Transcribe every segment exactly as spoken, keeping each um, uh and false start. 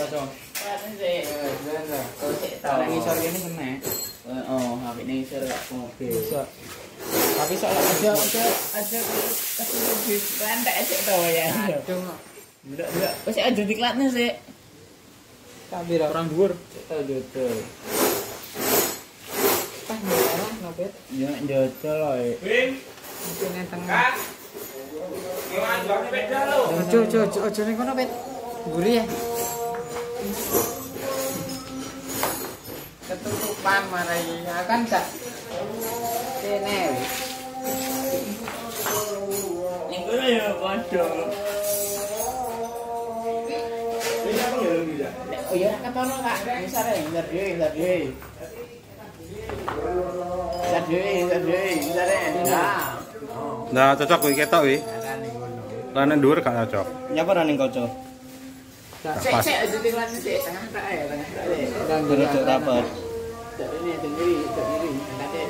cocok. Kan sih. Eh, bener. Oh, sik tau. Nek ngisor kene kena. Oh, H P ning isor kok. Oke. Bisa. Tapi soalnya Aja aja aja wis rentek sik to ya. Aduh. Ndak ndak. Wis aja diklatne sik. Tapi ra orang dhuwur. Sik to jodol. Pas merah nopet. Ya jodol ae. Win, Mungkin tengah. Kak. Gimana jual sepeda lo? Ojo ojo ojo ojo ning kono pet. Gurih ya. Ketutupan marai akan tak kene wis. Ning kono ya padha. Ini apa ya lu ya? Oh ya ketono Kak. Misale ntar dhewe ntar dhewe. Ntar dhewe ntar dhewe misale. Nah. Nah, cocok kuwi ketok kuwi. Lah nek dhuwur gak cocok. Nyapa ra ning kaca? Sik sik aja diklatne sik tengah tak ae tengah tak ae. Dan Rada rapat. Tak ini tengiri tengiri kate.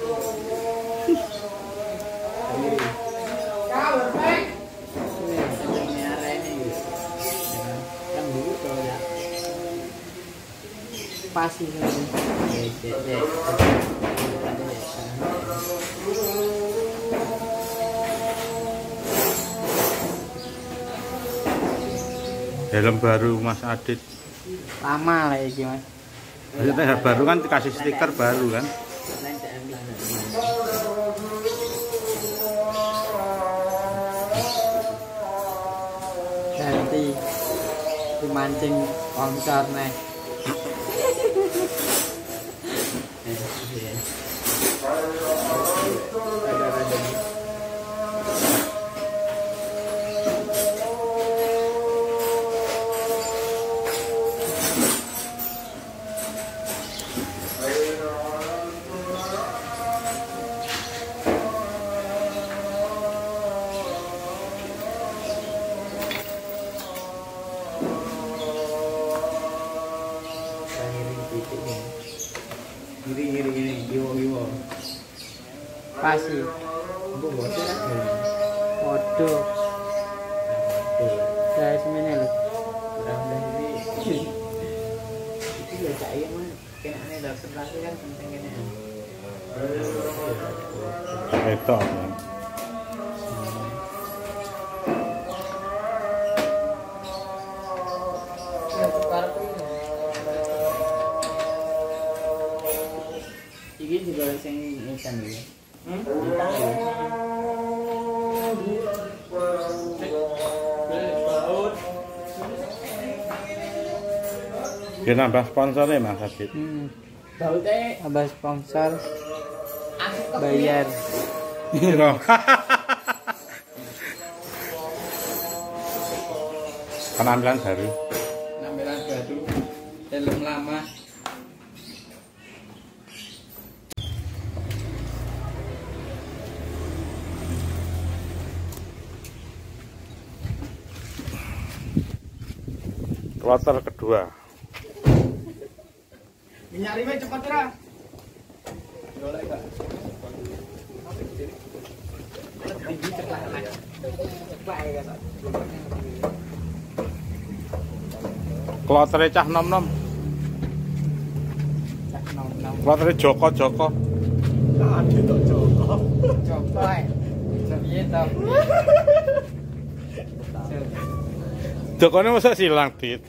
Tengiri. Kau berpeng. Ini arah ini. Kan dulu kalau ya. pas ini. Helm baru Mas Adit. Lama lah iki Mas. Maksudnya baru kan dikasih stiker baru kan. Ganti dimancing sponsor nih. Gini gini gini, giwo giwo. Pasti. Bu bosnya kan. Waduh. Saya semene lho. Udah ini. Itu ya cak iya mah. Kena ane dapat lagi kan penting kene. Ketok kan. Iki juga sing ikan iki. Hmm? Dia nambah sponsornya Mas Adit. Hmm. Baute Abah sponsor asik kok. bayar. Piro? Penampilan baru. Penampilan baru. Helm lama. Kloter kedua. Minyak lima cepat ra. Golek Kak. Ini ceklak lah. Ceklak ya kan. Klotere cah nom-nom. Cak nom-nom. Klotere Joko-Joko. Adit tok Joko. Coba ya. Piye to? Jokone masa silang, Dit.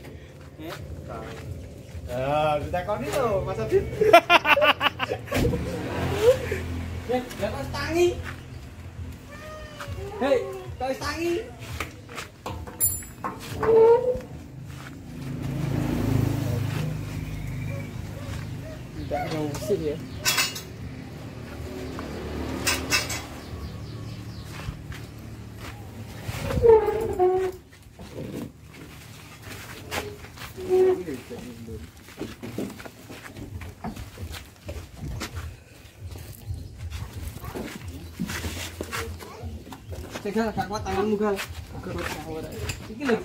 Ah, ditakoni to Mas Adit. Ya, ya kok tangi. Hei, kok tangi. Tidak ada musik ya. Cegal, gak kuat tanganmu gal. Gak kuat power. Iki lho.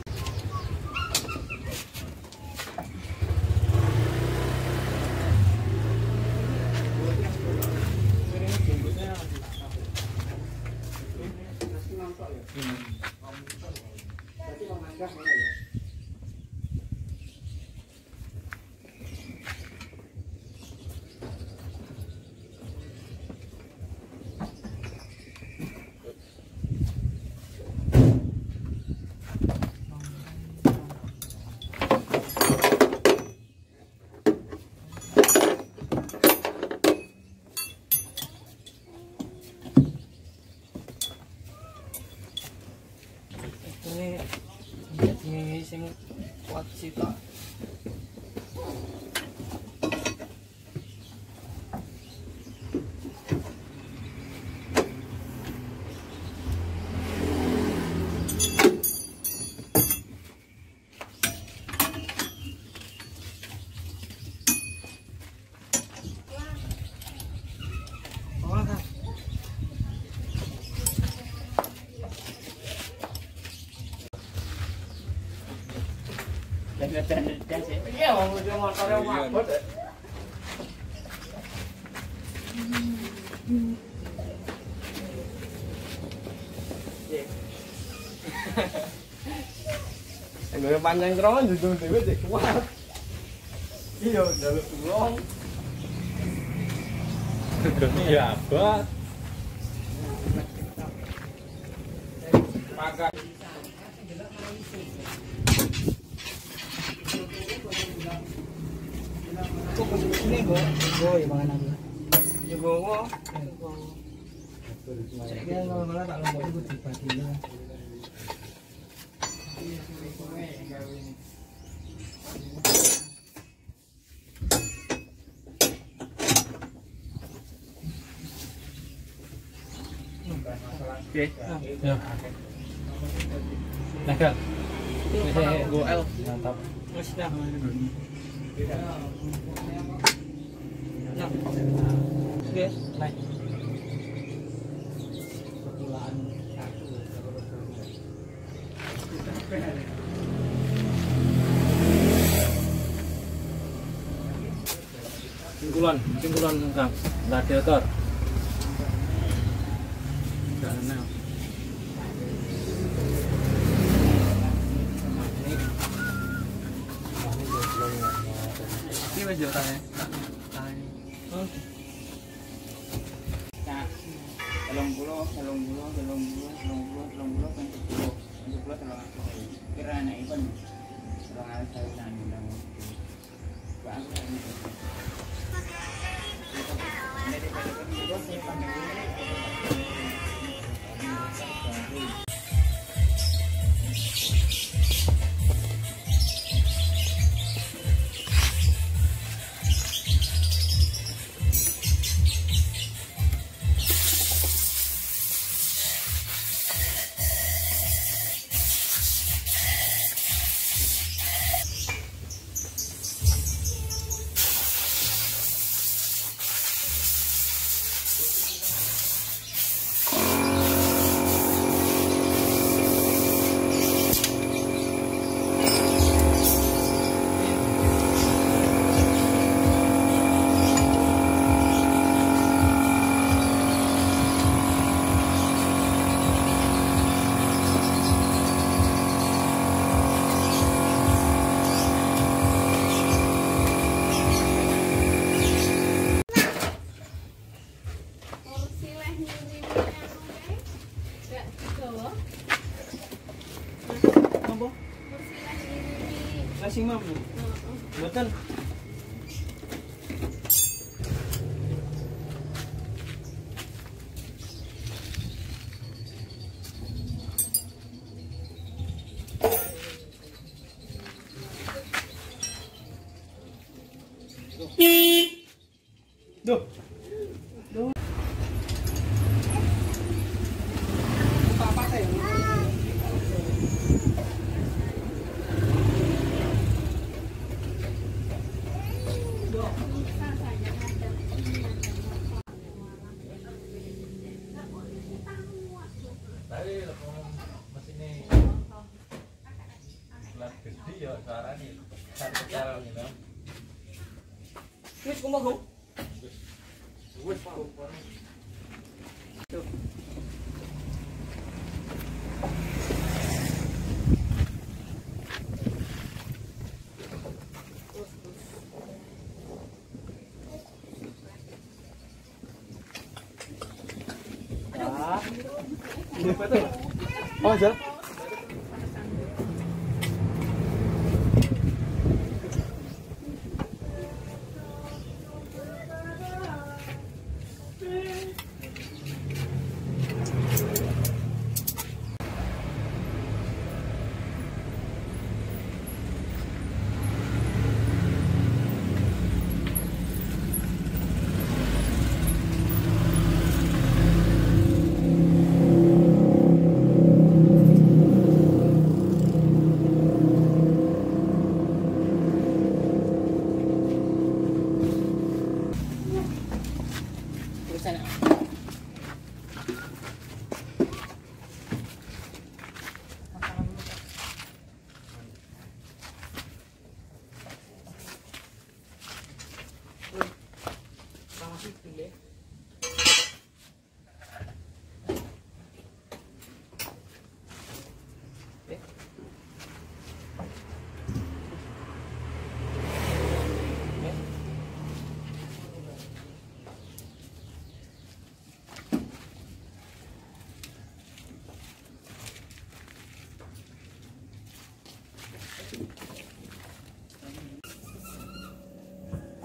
Sitok. Iya, mau motor motornya mabot. Gue panjang terus dudung dhewe cek kuat. Iya, njaluk tulung. Iya, abot. Pakai ini go, go ya mangan aku. Ya go go. Saya kira kalau malah tak lombok itu dibagi ya. Oke. Ya. Nah, Kak. Ini go L. Mantap. Wes dah. Nah, oke, naik. Singkulan, singkulan Kang, radiator. Jangan. Ini wis yo tane. Nah, telung puluh, telung puluh, telung puluh, telung puluh, telung puluh, telung puluh, telung puluh, telung puluh. Kira anak ibu nih, telung anak saya nang nang. Bang, ini pada kedua saya panggil sing mampu. Mboten. Duh. Duh. Apa teh? Wis kumaha? Wis Pak. Ini betul. Oh, aja.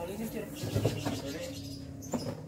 Boleh sih, Cir.